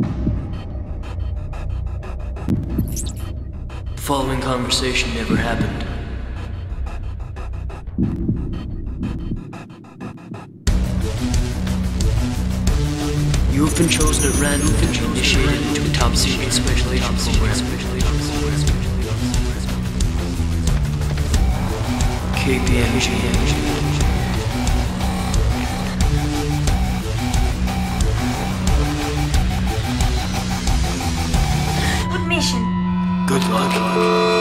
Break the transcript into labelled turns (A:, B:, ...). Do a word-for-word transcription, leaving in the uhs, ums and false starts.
A: The following conversation never happened. You have been chosen at random to be initiated into a top-secret special agent program. K P M G.
B: What mission?
A: Good luck.